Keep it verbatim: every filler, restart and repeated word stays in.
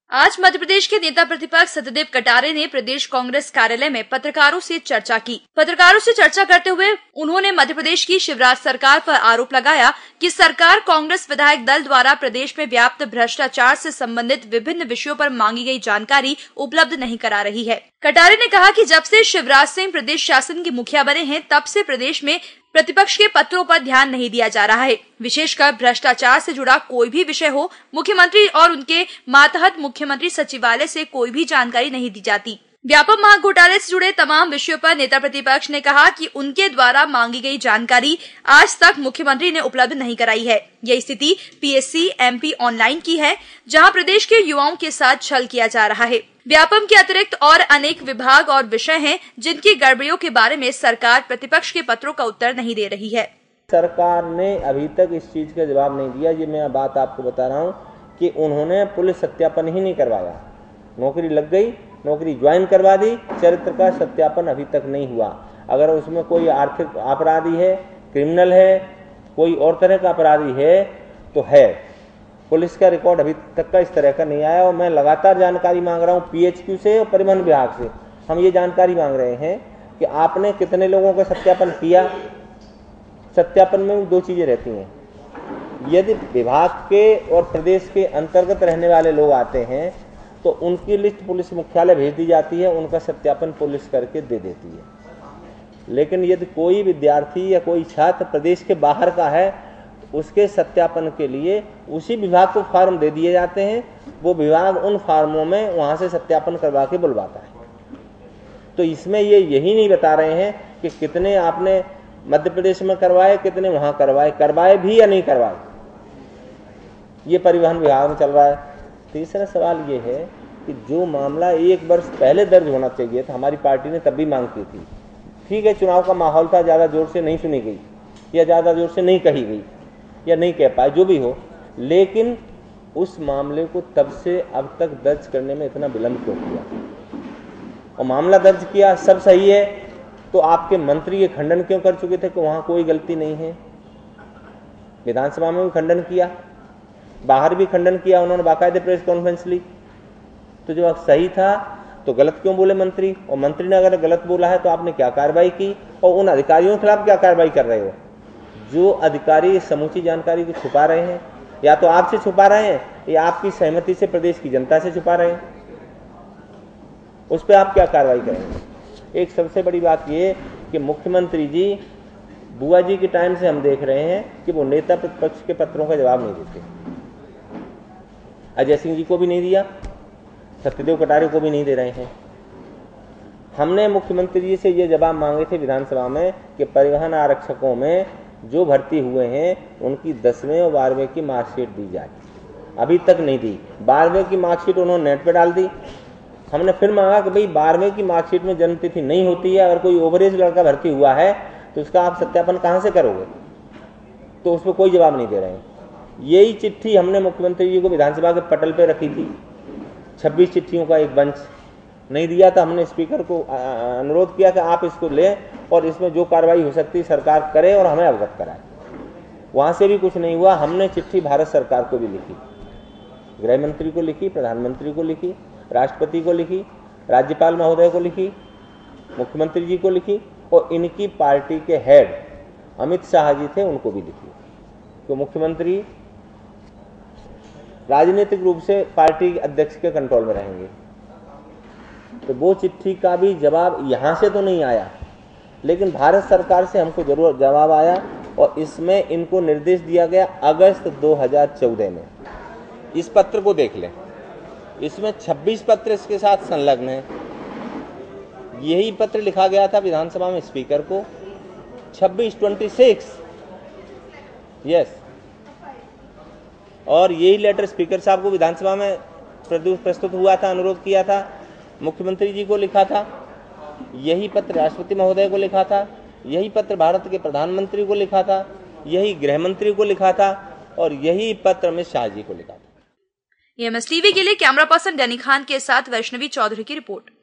आज मध्य प्रदेश के नेता प्रतिपक्ष सत्यदेव कटारे ने प्रदेश कांग्रेस कार्यालय में पत्रकारों से चर्चा की। पत्रकारों से चर्चा करते हुए उन्होंने मध्य प्रदेश की शिवराज सरकार पर आरोप लगाया कि सरकार कांग्रेस विधायक दल द्वारा प्रदेश में व्याप्त भ्रष्टाचार से संबंधित विभिन्न विषयों पर मांगी गई जानकारी उपलब्ध नहीं करा रही है। कटारे ने कहा कि जब से शिवराज सिंह प्रदेश शासन के मुखिया बने हैं, तब से प्रदेश में प्रतिपक्ष के पत्रों पर ध्यान नहीं दिया जा रहा है। विशेषकर भ्रष्टाचार से जुड़ा कोई भी विषय हो, मुख्यमंत्री और उनके मातहत मुख्यमंत्री सचिवालय से कोई भी जानकारी नहीं दी जाती। व्यापक महाग घोटाले से जुड़े तमाम विषयों पर नेता प्रतिपक्ष ने कहा कि उनके द्वारा मांगी गई जानकारी आज तक मुख्यमंत्री ने उपलब्ध नहीं कराई है। यह स्थिति पीएससी एमपी ऑनलाइन की है, जहां प्रदेश के युवाओं के साथ छल किया जा रहा है। व्यापम के अतिरिक्त और अनेक विभाग और विषय हैं, जिनकी गड़बड़ियों के बारे में सरकार प्रतिपक्ष के पत्रों का उत्तर नहीं दे रही है। सरकार ने अभी तक इस चीज का जवाब नहीं दिया। ये मैं बात आपको बता रहा हूँ कि उन्होंने पुलिस सत्यापन ही नहीं करवाया। नौकरी लग गई, नौकरी ज्वाइन करवा दी, चरित्र का सत्यापन अभी तक नहीं हुआ। अगर उसमें कोई आर्थिक अपराधी है, क्रिमिनल है, कोई और तरह का अपराधी है तो है। पुलिस का रिकॉर्ड अभी तक का इस तरह का नहीं आया और मैं लगातार जानकारी मांग रहा हूँ पीएचक्यू से और परिवहन विभाग से। हम ये जानकारी मांग रहे हैं कि आपने कितने लोगों का सत्यापन किया। सत्यापन में दो चीजें रहती हैं। यदि विभाग के और प्रदेश के अंतर्गत रहने वाले लोग आते हैं तो उनकी लिस्ट पुलिस मुख्यालय भेज दी जाती है, उनका सत्यापन पुलिस करके दे देती है। लेकिन यदि कोई विद्यार्थी या कोई छात्र प्रदेश के बाहर का है, उसके सत्यापन के लिए उसी विभाग को फॉर्म दे दिए जाते हैं। वो विभाग उन फॉर्मों में वहां से सत्यापन करवा के बुलवाता है। तो इसमें ये यही नहीं बता रहे हैं कि कितने आपने मध्य प्रदेश में करवाए, कितने वहां करवाए, करवाए भी या नहीं करवाए। ये परिवहन विभाग में चल रहा है। तीसरा सवाल ये है कि जो मामला एक वर्ष पहले दर्ज होना चाहिए था, हमारी पार्टी ने तब भी मांग की थी। ठीक है, चुनाव का माहौल था, ज्यादा जोर से नहीं सुनी गई या ज्यादा जोर से नहीं कही गई या नहीं कह पाए, जो भी हो, लेकिन उस मामले को तब से अब तक दर्ज करने में इतना विलंब क्यों किया? और मामला दर्ज किया, सब सही है, तो आपके मंत्री ये खंडन क्यों कर चुके थे कि वहां कोई गलती नहीं है? विधानसभा में भी खंडन किया, बाहर भी खंडन किया, उन्होंने बाकायदे प्रेस कॉन्फ्रेंस ली। तो जब सही था तो गलत क्यों बोले मंत्री? और मंत्री ने अगर गलत बोला है तो आपने क्या कार्रवाई की? और उन अधिकारियों के खिलाफ क्या कार्रवाई कर रहे हो जो अधिकारी समूची जानकारी को छुपा रहे हैं? या तो आपसे छुपा रहे हैं या आपकी सहमति से प्रदेश की जनता से छुपा रहे हैं। उस पर आप क्या कार्रवाई करेंगे? एक सबसे बड़ी बात यह कि मुख्यमंत्री जी, बुआ जी के टाइम से हम देख रहे हैं कि वो नेता प्रतिपक्ष के पत्रों का जवाब नहीं देते। अजय सिंह जी को भी नहीं दिया, सत्यदेव कटारे को भी नहीं दे रहे हैं। हमने मुख्यमंत्री जी से ये जवाब मांगे थे विधानसभा में कि परिवहन आरक्षकों में जो भर्ती हुए हैं उनकी दसवें और बारहवें की मार्कशीट दी जाए। अभी तक नहीं दी। बारहवें की मार्कशीट उन्होंने नेट पे डाल दी। हमने फिर मांगा कि भाई बारहवें की मार्कशीट में जन्म तिथि नहीं होती है, अगर कोई ओवरेज लड़का भर्ती हुआ है तो उसका आप सत्यापन कहां से करोगे? तो उस पर कोई जवाब नहीं दे रहे हैं। यही चिट्ठी हमने मुख्यमंत्री जी को विधानसभा के पटल पे रखी थी। छब्बीस चिट्ठियों का एक बंच नहीं दिया था। हमने स्पीकर को अनुरोध किया कि आप इसको लें और इसमें जो कार्रवाई हो सकती है सरकार करे और हमें अवगत कराए। वहां से भी कुछ नहीं हुआ। हमने चिट्ठी भारत सरकार को भी लिखी, गृह मंत्री को लिखी, प्रधानमंत्री को लिखी, राष्ट्रपति को लिखी, राज्यपाल महोदय को लिखी, मुख्यमंत्री जी को लिखी और इनकी पार्टी के हेड अमित शाह जी थे, उनको भी लिखी। तो मुख्यमंत्री राजनीतिक रूप से पार्टी अध्यक्ष के कंट्रोल में रहेंगे। तो वो चिट्ठी का भी जवाब यहां से तो नहीं आया, लेकिन भारत सरकार से हमको जरूर जवाब आया और इसमें इनको निर्देश दिया गया अगस्त दो हज़ार चौदह में। इस पत्र को देख लें, इसमें छब्बीस पत्र इसके साथ संलग्न है। यही पत्र लिखा गया था विधानसभा में स्पीकर को छब्बीस ट्वेंटी सिक्स यस और यही लेटर स्पीकर साहब को विधानसभा में प्रस्तुत हुआ था, अनुरोध किया था, मुख्यमंत्री जी को लिखा था। यही पत्र राष्ट्रपति महोदय को लिखा था, यही पत्र भारत के प्रधानमंत्री को लिखा था, यही गृह मंत्री को लिखा था और यही पत्र अमित शाह जी को लिखा था। एमएस टीवी के लिए कैमरा पर्सन डैनी खान के साथ वैष्णवी चौधरी की रिपोर्ट।